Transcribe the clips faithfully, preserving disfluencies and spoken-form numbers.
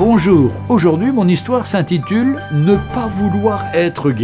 Bonjour, aujourd'hui mon histoire s'intitule « Ne pas vouloir être guéri ».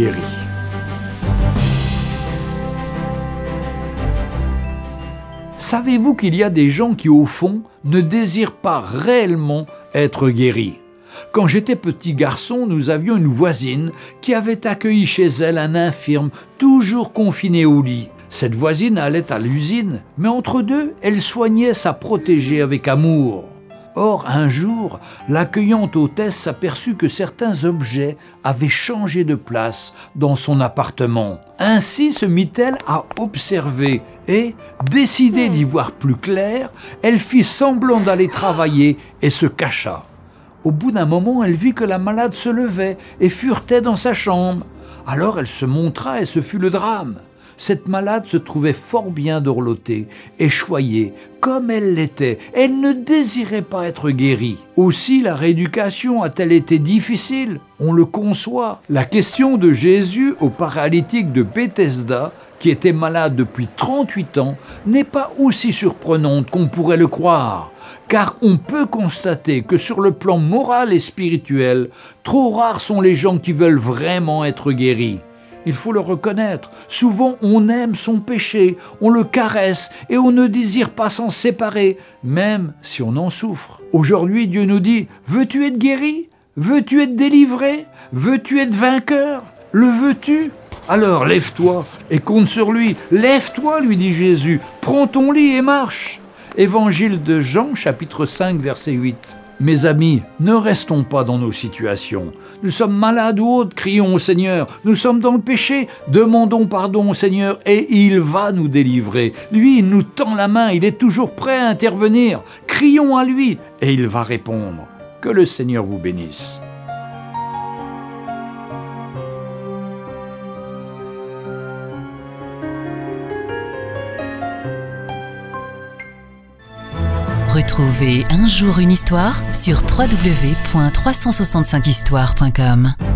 Savez-vous qu'il y a des gens qui, au fond, ne désirent pas réellement être guéris? Quand j'étais petit garçon, nous avions une voisine qui avait accueilli chez elle un infirme toujours confiné au lit. Cette voisine allait à l'usine, mais entre deux, elle soignait sa protégée avec amour. Or, un jour, l'accueillante hôtesse s'aperçut que certains objets avaient changé de place dans son appartement. Ainsi se mit-elle à observer et, décidée d'y voir plus clair, elle fit semblant d'aller travailler et se cacha. Au bout d'un moment, elle vit que la malade se levait et furetait dans sa chambre. Alors elle se montra et ce fut le drame. Cette malade se trouvait fort bien dorlotée et choyée, comme elle l'était. Elle ne désirait pas être guérie. Aussi, la rééducation a-t-elle été difficile? On le conçoit. La question de Jésus au paralytique de Bethesda, qui était malade depuis trente-huit ans, n'est pas aussi surprenante qu'on pourrait le croire. Car on peut constater que sur le plan moral et spirituel, trop rares sont les gens qui veulent vraiment être guéris. Il faut le reconnaître, souvent on aime son péché, on le caresse et on ne désire pas s'en séparer, même si on en souffre. Aujourd'hui, Dieu nous dit, veux-tu être guéri? Veux-tu être délivré? Veux-tu être vainqueur? Le veux-tu? Alors lève-toi et compte sur lui. Lève-toi, lui dit Jésus, prends ton lit et marche. Évangile de Jean, chapitre cinq, verset huit. Mes amis, ne restons pas dans nos situations. Nous sommes malades ou autres, crions au Seigneur. Nous sommes dans le péché, demandons pardon au Seigneur et il va nous délivrer. Lui, il nous tend la main, il est toujours prêt à intervenir. Crions à lui et il va répondre. Que le Seigneur vous bénisse. Retrouvez Un jour une histoire sur w w w point trois cent soixante-cinq histoire point com.